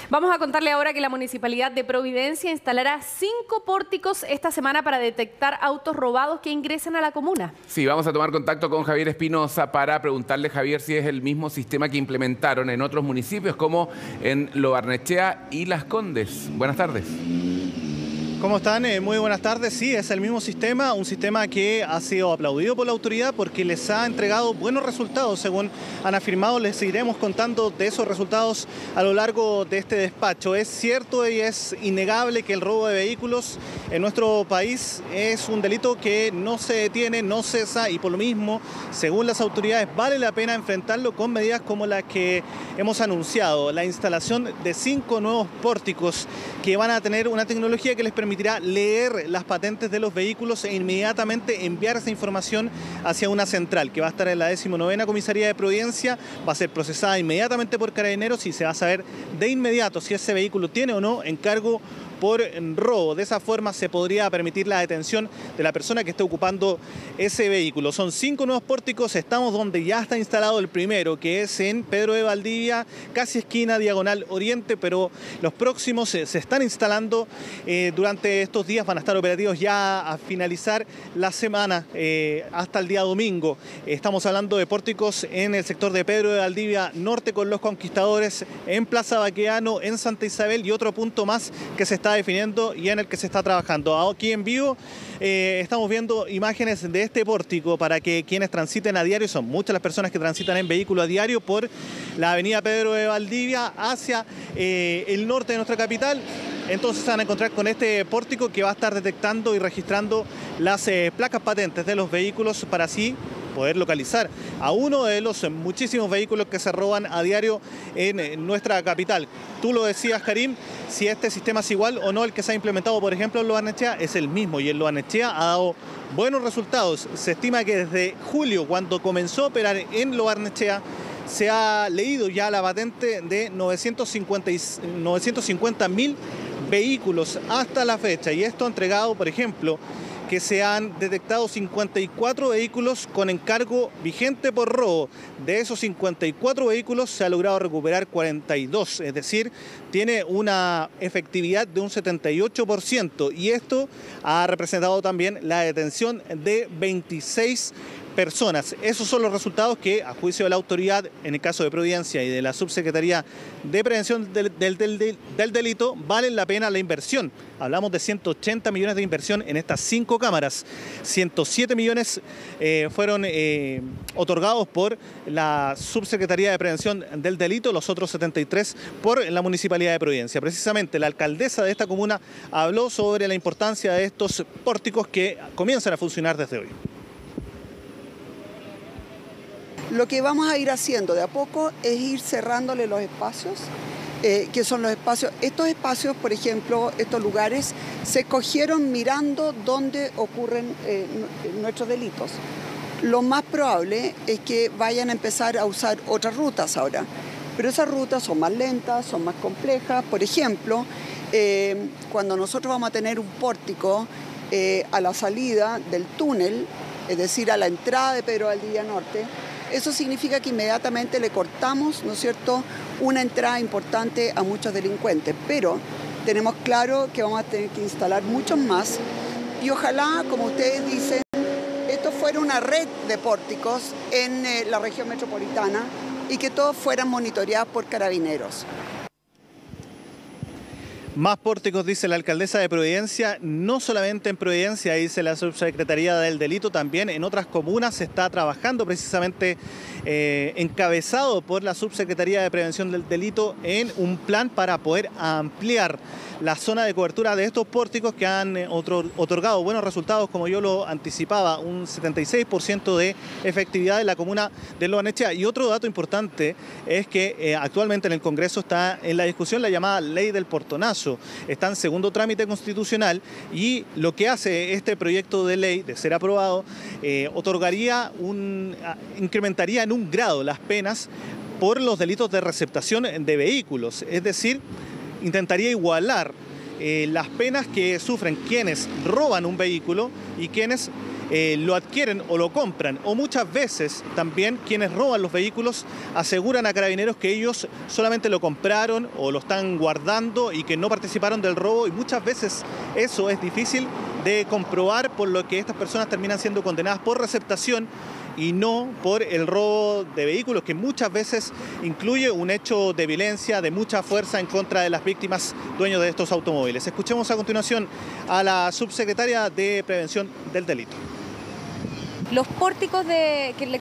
Vamos a contarle ahora que la Municipalidad de Providencia instalará 5 pórticos esta semana para detectar autos robados que ingresen a la comuna. Sí, vamos a tomar contacto con Javier Espinosa para preguntarle, Javier, si es el mismo sistema que implementaron en otros municipios como en Lo Barnechea y Las Condes. Buenas tardes. ¿Cómo están? Muy buenas tardes. Sí, es el mismo sistema, un sistema que ha sido aplaudido por la autoridad porque les ha entregado buenos resultados, según han afirmado. Les seguiremos contando de esos resultados a lo largo de este despacho. Es cierto y es innegable que el robo de vehículos en nuestro país es un delito que no se detiene, no cesa, y por lo mismo, según las autoridades, vale la pena enfrentarlo con medidas como las que hemos anunciado. La instalación de 5 nuevos pórticos que van a tener una tecnología que les permitirá leer las patentes de los vehículos e inmediatamente enviar esa información hacia una central que va a estar en la 19ª Comisaría de Providencia, va a ser procesada inmediatamente por Carabineros y se va a saber de inmediato si ese vehículo tiene o no encargo por robo. De esa forma se podría permitir la detención de la persona que esté ocupando ese vehículo. Son 5 nuevos pórticos, estamos donde ya está instalado el primero, que es en Pedro de Valdivia, casi esquina Diagonal Oriente, pero los próximos se están instalando durante estos días, van a estar operativos ya a finalizar la semana, hasta el día domingo. Estamos hablando de pórticos en el sector de Pedro de Valdivia Norte con Los Conquistadores, en Plaza Baqueano, en Santa Isabel, y otro punto más que se está definiendo y en el que se está trabajando. Aquí en vivo estamos viendo imágenes de este pórtico para que quienes transiten a diario, son muchas las personas que transitan en vehículo a diario por la avenida Pedro de Valdivia hacia el norte de nuestra capital. Entonces se van a encontrar con este pórtico que va a estar detectando y registrando las placas patentes de los vehículos para así poder localizar a uno de los muchísimos vehículos que se roban a diario en nuestra capital. Tú lo decías, Karim, si este sistema es igual o no el que se ha implementado, por ejemplo, en Lo Barnechea, es el mismo, y en Lo Barnechea ha dado buenos resultados. Se estima que desde julio, cuando comenzó a operar en Lo Barnechea, se ha leído ya la patente de 950.000 vehículos hasta la fecha, y esto ha entregado, por ejemplo, que se han detectado 54 vehículos con encargo vigente por robo. De esos 54 vehículos se ha logrado recuperar 42, es decir, tiene una efectividad de un 78%, y esto ha representado también la detención de 26 personas. Esos son los resultados que, a juicio de la autoridad, en el caso de Providencia y de la Subsecretaría de Prevención del Delito, valen la pena la inversión. Hablamos de 180 millones de inversión en estas 5 cámaras. 107 millones fueron otorgados por la Subsecretaría de Prevención del Delito, los otros 73 por la Municipalidad de Providencia. Precisamente la alcaldesa de esta comuna habló sobre la importancia de estos pórticos que comienzan a funcionar desde hoy. Lo que vamos a ir haciendo de a poco es ir cerrándole los espacios, que son los espacios. Estos espacios, por ejemplo, estos lugares, se escogieron mirando dónde ocurren nuestros delitos. Lo más probable es que vayan a empezar a usar otras rutas ahora, pero esas rutas son más lentas, son más complejas. Por ejemplo, cuando nosotros vamos a tener un pórtico a la salida del túnel, es decir, a la entrada de Pedro Valdivia Norte, eso significa que inmediatamente le cortamos, ¿no es cierto?, una entrada importante a muchos delincuentes. Pero tenemos claro que vamos a tener que instalar muchos más, y ojalá, como ustedes dicen, esto fuera una red de pórticos en la región metropolitana y que todos fueran monitoreados por Carabineros. Más pórticos, dice la alcaldesa de Providencia, no solamente en Providencia, dice la Subsecretaría del Delito, también en otras comunas se está trabajando precisamente encabezado por la Subsecretaría de Prevención del Delito en un plan para poder ampliar la zona de cobertura de estos pórticos que han otorgado buenos resultados, como yo lo anticipaba, un 76% de efectividad en la comuna de Lo Barnechea. Y otro dato importante es que actualmente en el Congreso está en la discusión la llamada Ley del Portonazo. Está en segundo trámite constitucional, y lo que hace este proyecto de ley, de ser aprobado, incrementaría en un grado las penas por los delitos de receptación de vehículos. Es decir, intentaría igualar las penas que sufren quienes roban un vehículo y quienes lo adquieren o lo compran, o muchas veces también quienes roban los vehículos aseguran a Carabineros que ellos solamente lo compraron o lo están guardando y que no participaron del robo, y muchas veces eso es difícil de comprobar, por lo que estas personas terminan siendo condenadas por receptación y no por el robo de vehículos, que muchas veces incluye un hecho de violencia, de mucha fuerza en contra de las víctimas dueños de estos automóviles. Escuchemos a continuación a la subsecretaria de Prevención del Delito. Los pórticos que